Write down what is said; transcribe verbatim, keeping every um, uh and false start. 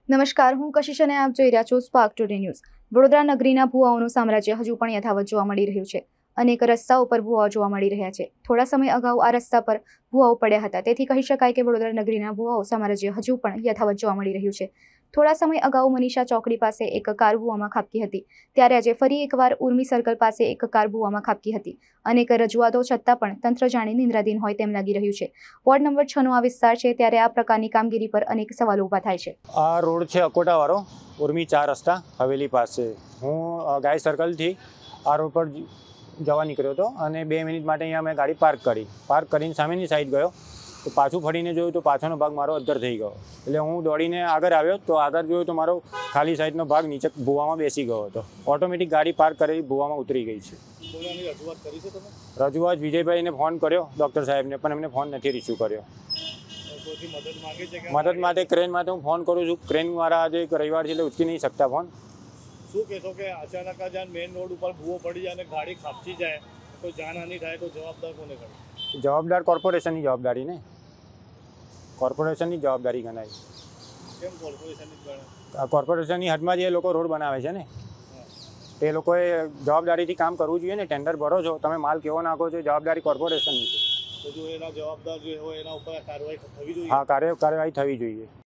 નમસ્કાર, હું કશિશ અને આપ જોઈ રહ્યા છો સ્પાર્ક ટુડે ન્યૂઝ। વડોદરા નગરીના ભૂવાઓનું સામ્રાજ્ય હજુ પણ યથાવત જોવા મળી રહ્યું છે। અનેક રસ્તાઓ પર ભૂવાઓ જોવા મળી રહ્યા છે। થોડા સમય અગાઉ આ રસ્તા પર ભૂવાઓ પડ્યા હતા, તેથી કહી શકાય કે વડોદરા નગરીના ભૂવાઓ સામ્રાજ્ય હજુ પણ યથાવત જોવા મળી રહ્યું છે। થોડા સમય અગાઉ મનીષા ચોકડી પાસે એક કાર ભૂવામાં ખાબકી હતી, ત્યારે આજે ફરી એકવાર ઉર્મી સર્કલ પાસે એક કાર ભૂવામાં ખાબકી હતી। અનેક રજૂઆતો છતાં પણ તંત્ર જાણે નિંદ્રાધીન હોય તેમ લાગી રહ્યું છે। વોર્ડ નંબર છ નો આ વિસ્તાર છે, ત્યારે આ પ્રકારની કામગીરી પર અનેક સવાલો ઊભા થાય છે। આ રોડ છે અકોટા વાળો, ઉર્મી ચાર રસ્તા હવેલી પાસે। હું ગાય સર્કલથી આ રોડ પર જવા નીકળ્યો હતો અને બે મિનિટ માટે અહીંયા મેં ગાડી પાર્ક કરી પાર્ક કરીને સામેની સાઈડ ગયો તો પાછું ફરીને જોયું તો પાછળનો ભાગ મારો અદ્ધર થઈ ગયો। એટલે હું દોડીને આગળ આવ્યો તો આગળ જોયું તો મારો ખાલી સાઈડનો ભાગ નીચે ભૂવામાં બેસી ગયો હતો। ઓટોમેટિક ગાડી પાર્ક કરી ભૂવામાં ઉતરી ગઈ છે। રજૂઆત કરી છે તમે? રજૂઆત વિજયભાઈને ફોન કર્યો, ડૉક્ટર સાહેબને, પણ એમને ફોન નથી રિસીવ કર્યો। મદદ માંગે છે કે મદદ માટે ક્રેન માટે હું ફોન કરું છું। ક્રેનવાળા આજે એક રવિવાર છે એટલે ઉચકી નહીં શકતા ફોન। શું કહેશો કે અચાનક જ મેઇન રોડ ઉપર ભૂવો પડી જાય અને ગાડી ખાબકી જાય, કોઈ જાનહાનિ થાય તો જવાબદાર કોને ગણાય? જવાબદાર કોર્પોરેશનની જવાબદારી ને કોર્પોરેશનની જવાબદારી ગણાય। કેમ કોર્પોરેશનની જ ગણાય? કોર્પોરેશનની હદમાં જે લોકો રોડ બનાવે છે ને, એ લોકોએ જવાબદારીથી કામ કરવું જોઈએ ને। ટેન્ડર ભરો છો તમે, માલ કેવો નાખો છો, જવાબદારી કોર્પોરેશનની છે। તો જો એના જવાબદાર જે હોય એના ઉપર કાર્યવાહી થવી જોઈએ। હા, કાર્ય કાર્યવાહી થવી જોઈએ।